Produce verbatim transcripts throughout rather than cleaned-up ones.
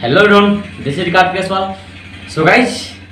Hello everyone, this is रिकार्ड Keswal. So guys,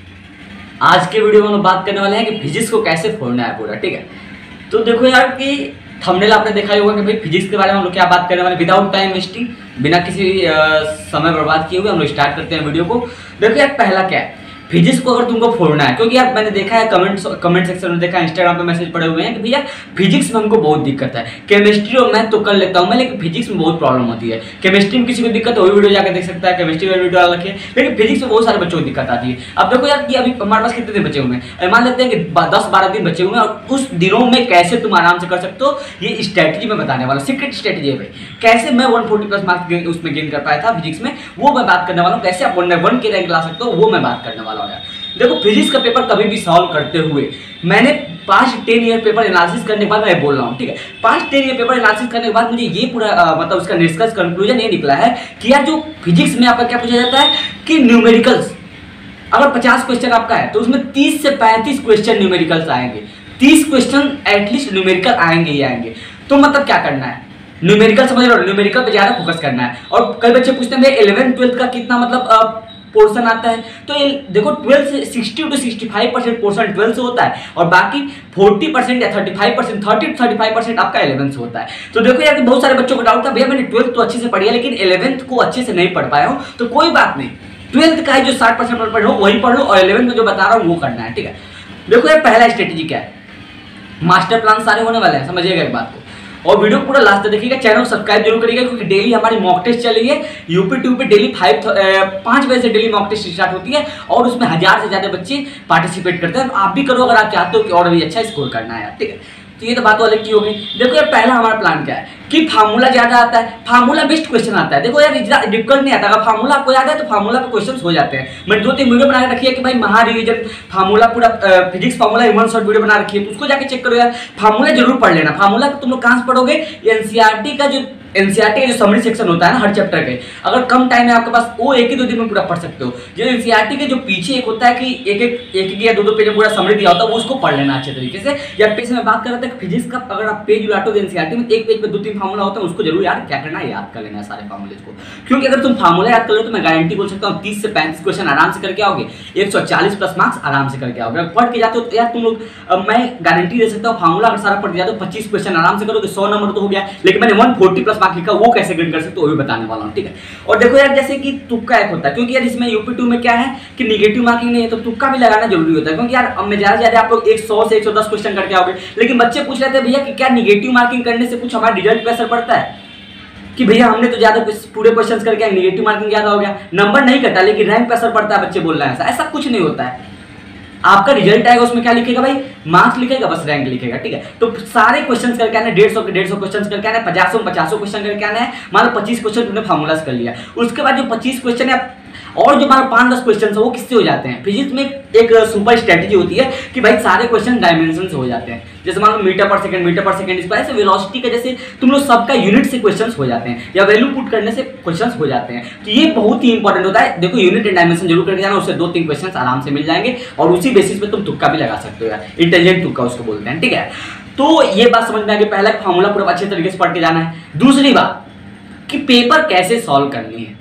आज के वीडियो में हम लोग बात करने वाले हैं कि फिजिक्स को कैसे फोड़ना है पूरा। ठीक है, तो देखो यार कि थंबनेल आपने देखा ही होगा कि भाई फिजिक्स के बारे में हम लोग क्या बात करने वाले। विदाउट टाइम वेस्टिंग, बिना किसी समय बर्बाद किए हुए हम लोग स्टार्ट करते हैं वीडियो को। देखो यार, पहला क्या है, फिजिक्स को अगर तुमको फोड़ना है, क्योंकि यार मैंने देखा है कमेंट कमेंट सेक्शन में देखा है, इंस्टाग्राम पे मैसेज पड़े हुए हैं कि भैया फिजिक्स में हमको बहुत दिक्कत है। केमिस्ट्री और मैथ तो कर लेता हूँ मैं, लेकिन फिजिक्स में बहुत प्रॉब्लम होती है। केमिस्ट्री में किसी को दिक्कत है वही वीडियो जाकर देख सकता है, केमिस्ट्री में वीडियो रखिए, लेकिन फिजिक्स में बहुत सारे बच्चों को दिक्कत आती है। अब देखो यार कि अभी हमारे पास कितने दिन बचे हुए हैं, मान लेते हैं कि दस बारह दिन बचे हुए हैं, और उस दिनों में कैसे तुम आराम से कर सकते हो, ये स्ट्रेटजी में बताने वाला, सीक्रेट स्ट्रेटजी है भाई। कैसे मैं वन फोर्टी प्लस मार्क्स उसमें गेन कर पाया था फिजिक्स में, वो मैं बात करने वाला हूँ। कैसे आप वन के रैंक ला सकते हो, वो मैं बात करने वाला हूँ यार। देखो, फिजिक्स का पेपर कभी भी सॉल्व करते हुए मैंने पांच टेन ईयर पेपर एनालिसिस करने के बाद मैं बोल रहा हूँ, ठीक है, पांच टेन ईयर पेपर एनालिसिस करने के बाद मुझे ये पूरा आ, मतलब उसका निष्कर्ष कंक्लूजन ये निकला है कि यार जो फिजिक्स में आपका क्या पूछा जाता है कि न्यूमेरिकल्स, अगर पचास क्वेश्चन आपका है तो उसमें तीस से पैंतीस क्वेश्चन न्यूमेरिकल्स आएंगे, तीस क्वेश्चन एटलीस्ट न्यूमेरिकल आएंगे ही आएंगे। तो मतलब क्या करना है, न्यूमेरिकल समझ रहे हो, न्यूमेरिकल पे ज्यादा फोकस करना है। और कई बच्चे पूछते हैं इलेवेंथ ट्वेल्थ का कितना मतलब पोर्शन आता है, तो ये देखो ट्वेल्थ से sixty to sixty five percent portion twelfth से होता है, और बाकी फोर्टी परसेंट या thirty five percent thirty to thirty five percent आपका इलेवेंथ से होता है। तो देखो यार, बहुत सारे बच्चों को डाउट था भैया मैंने ट्वेल्थ तो अच्छे से पढ़ी है लेकिन इलेवेंथ को अच्छे से नहीं पढ़ पाया हूँ, तो कोई बात नहीं, ट्वेल्थ का है जो साठ परसेंट पढ़ लो वही पढ़ लो, और इलेवेंथ में जो बता रहा हूँ वो करना है। ठीक है, देखो यार पहला स्ट्रेटेजी क्या है, मास्टर प्लान सारे होने वाले हैं, समझिएगा एक बात को, और वीडियो पूरा लास्ट तक देखिएगा, चैनल को सब्सक्राइब जरूर करिएगा, क्योंकि डेली हमारी मॉक टेस्ट चल रही है यूपी ट्यूब पे। डेली फाइव पाँच बजे से डेली मॉक टेस्ट स्टार्ट होती है, और उसमें हजार से ज्यादा बच्चे पार्टिसिपेट करते हैं। आप भी करो अगर आप चाहते हो कि और भी अच्छा स्कोर करना है यार। ठीक है, तो ये तो बात अलग की हो गई। देखो यार, पहला हमारा प्लान क्या है कि फार्मूला ज्यादा आता है, फार्मूला बेस्ड क्वेश्चन आता है। देखो यार, डिफिकल्ट नहीं आता, अगर फार्मूला आपको याद है तो फार्मूला पे क्वेश्चंस हो जाते हैं। मैंने दो तीन वीडियो बना के रखी है कि भाई महा रिवीजन फार्मूला, पूरा physics formula one shot video बना रखी है, तो उसको जाके चेक करो यार। फार्मूला जरूर पढ़ लेना। फार्मूला तुम लोग कहां से पढ़ोगे, एनसीईआरटी का जो एनसीईआरटी का जो समरी सेक्शन होता है ना हर चैप्टर के, अगर कम टाइम है आपके पास, वो एक ही दो दिन में पूरा पढ़ सकते हो। जो एनसीईआरटी के जो पीछे एक होता है कि एक एक एक या दो दो पेज में पूरा समरी दिया होता है, वो उसको पढ़ लेना अच्छे तरीके से। या पेज में बात कर रहे थे कि फिजिक्स का अगर आप पेज उलाटोगे एनसीईआरटी में, एक पेज पे दो तीन फार्मूला होता है, उसको जरूर यार क्या करना है, याद कर लेना है सारे फार्मूले को। क्योंकि अगर तुम फार्मूला याद कर लो तो मैं गारंटी बोल सकता हूँ तीस से पैंतीस क्वेश्चन आराम से करके आओगे, एक सौ चालीस प्लस मार्क्स आराम से करके आओगे। पढ़ के जाते हो तो यार तुम लोग, मैं गारंटी दे सकता हूँ फार्मूला अगर सारा पढ़ के जाते हो पच्चीस क्वेश्चन आराम से करोगे, सौ नंबर तो हो गया। लेकिन मैंने वन फोर्टी प्लस मार्क्स लिखा, वो कैसे कर सकते हो वो भी बताने वाला हूं। ठीक है, और देखो यार, जैसे कि तुक्का एक होता है, क्योंकि यार इसमें यूपी टू में क्या है कि निगेटिव मार्किंग नहीं है, तो तुक्का भी लगाना जरूरी होता है। क्योंकि यार अब मैं ज्यादा ज्यादा आप लोग एक सौ से एक सौ दस क्वेश्चन करके आओगे, लेकिन बच्चे पूछ रहे थे भैया कि क्या निगेटिव मार्किंग करने से कुछ हमारे रिजल्ट पे असर पड़ता है, कि भैया हमने तो ज्यादा पूरे क्वेश्चंस करके आए, निगेटिव मार्किंग ज्यादा हो गया, नंबर नहीं कटा लेकिन रैंक पे असर पड़ता है, बच्चे बोल रहे हैं। ऐसा ऐसा कुछ नहीं होता है। आपका रिजल्ट आएगा उसमें क्या लिखेगा भाई, मार्क्स लिखेगा, बस रैंक लिखेगा। ठीक है, तो सारे क्वेश्चंस करके आने, डेढ़ सौ के डेढ़ सौ क्वेश्चन करके आने, पचासों पचासों क्वेश्चन करके आना है। मान लो पच्चीस क्वेश्चन तुमने फार्मूला कर लिया, उसके बाद जो पच्चीस क्वेश्चन है और जो हमारे पांच दस क्वेश्चन है वो किससे हो जाते हैं, फिजिक्स में एक सुपर स्ट्रेटजी होती है कि भाई सारे क्वेश्चन डायमेंशन से हो जाते हैं। जैसे मान लो मीटर पर सेकंड, मीटर पर सेकंड स्क्वायर से वेलोसिटी का, जैसे तुम लोग सबका यूनिट से क्वेश्चंस हो जाते हैं, या वैल्यू पुट करने से क्वेश्चंस हो जाते हैं। तो ये बहुत ही इंपॉर्टेंट होता है। देखो यूनिट एंड डायमेंशन जरूर करके जाना, उससे दो तीन क्वेश्चन आराम से मिल जाएंगे, और उसी बेसिस पे तुम तुक्का भी लगा सकते हो यार, इंटेलिजेंट तुक्का उसको बोलते हैं। ठीक है, तो ये बात समझ में आ गई, पहला फार्मूला पूरा अच्छे तरीके से पढ़ के जाना है। दूसरी बात कि पेपर कैसे सॉल्व करनी है,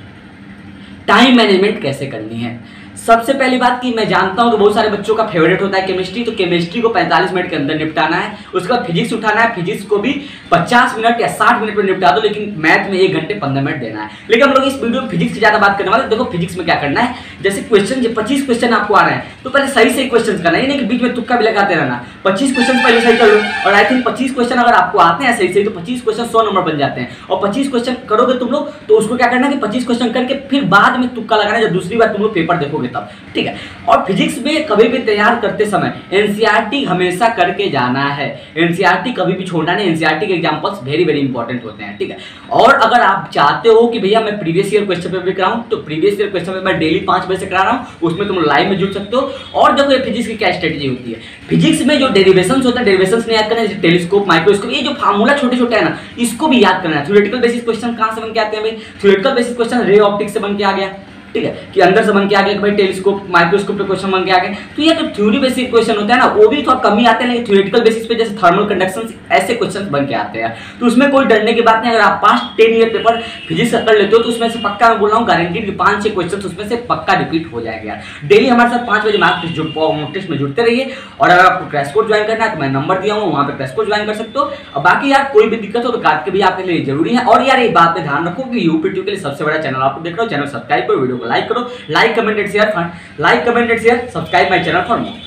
टाइम मैनेजमेंट कैसे करनी है। सबसे पहली बात कि मैं जानता हूं कि बहुत सारे बच्चों का फेवरेट होता है केमिस्ट्री, तो केमिस्ट्री को पैंतालीस मिनट के अंदर निपटाना है। उसके बाद फिजिक्स उठाना है, फिजिक्स को भी पचास मिनट या साठ मिनट में निपटा दो, लेकिन मैथ में एक घंटे पंद्रह मिनट देना है। लेकिन हम लोग इस वीडियो में फिजिक्स की ज्यादा बात करने वाले। देखो फिजिक्स में क्या करना है, जैसे क्वेश्चन जो पच्चीस क्वेश्चन आपको आ रहा है, तो पहले सही सही क्वेश्चन करना है, नहीं कि बीच में तुक्का भी लगाते रहना। पच्चीस क्वेश्चन पहले सही कर लो, और आई थिंक पच्चीस क्वेश्चन अगर आपको आते हैं सही सही, तो पच्चीस क्वेश्चन सौ नंबर बन जाते हैं। और पच्चीस क्वेश्चन करोगे तुम लोग, तो उसको क्या करना है कि पच्चीस क्वेश्चन करके फिर बाद में तुक्का लगाना है, जब दूसरी बार तुम लोग पेपर देखोगे तब। ठीक है, और फिजिक्स में कभी भी तैयार करते समय एनसीईआरटी हमेशा करके जाना है, एनसीईआरटी कभी भी छोड़ना नहीं। एनसीईआरटी के एग्जांपल्स वेरी वेरी इंपॉर्टेंट होते हैं। ठीक है, और अगर आप चाहते हो कि भैया मैं प्रीवियस ईयर क्वेश्चन पेपर भी कराऊं, तो प्रीवियस ईयर क्वेश्चन पेपर मैं डेली पांच बजे से करा रहा हूं, उसमें तुम लाइव में जुड़ सकते हो। और देखो ये फिजिक्स की क्या स्ट्रेटेजी होती है, फिजिक्स में जो डेरिवेशंस होता है, डेरिवेशंस ने याद करना है, जैसे टेलीस्कोप, माइक्रोस्कोप, ये जो फार्मूला छोटे छोटे है ना, इसको भी याद करना है। थ्योरेटिकल बेसिस क्वेश्चन कहां से बन के आते हैं भाई, theoretical basis question ray optics से बन के आ गया। ठीक है, कि अंदर से बन के आ गया, भाई टेलीस्कोप माइक्रोस्कोप पे क्वेश्चन बन के आ गए। तो ये तो थ्योरी बेसिक क्वेश्चन होता है ना, वो भी थोड़ा कम ही आते हैं, लेकिन थ्योरेटिकल बेसिस पे जैसे थर्मल कंडक्शन ऐसे क्वेश्चन बन के आते हैं। तो उसमें कोई डरने की बात नहीं। अगर आप past ten year paper physics का कर लेते हो तो उसमें से पक्का मैं बोल रहा हूँ गारंटीड पांच छह क्वेश्चन उसमें से पक्का रिपीट हो जाएगा। डेली हमारे साथ पांच बजे मार्क टेस्ट जो मॉक टेस्ट में जुड़ते रहिए। और अगर आपको क्रैश कोर्स ज्वाइन करना है तो मैं नंबर दिया हूँ, वहाँ पे क्रैश कोर्स ज्वाइन कर सकते हो। और बाकी यार कोई भी दिक्कत हो तो काट के भी आपके लिए जरूरी है। और यार एक बात पे ध्यान रखो कि यूपी ट्यूब के लिए सबसे बड़ा चैनल आप देख रहे हो, चैनल सब्सक्राइब करो, वीडियो को लाइक करो, like comment and share, like comment and share, subscribe my channel for more.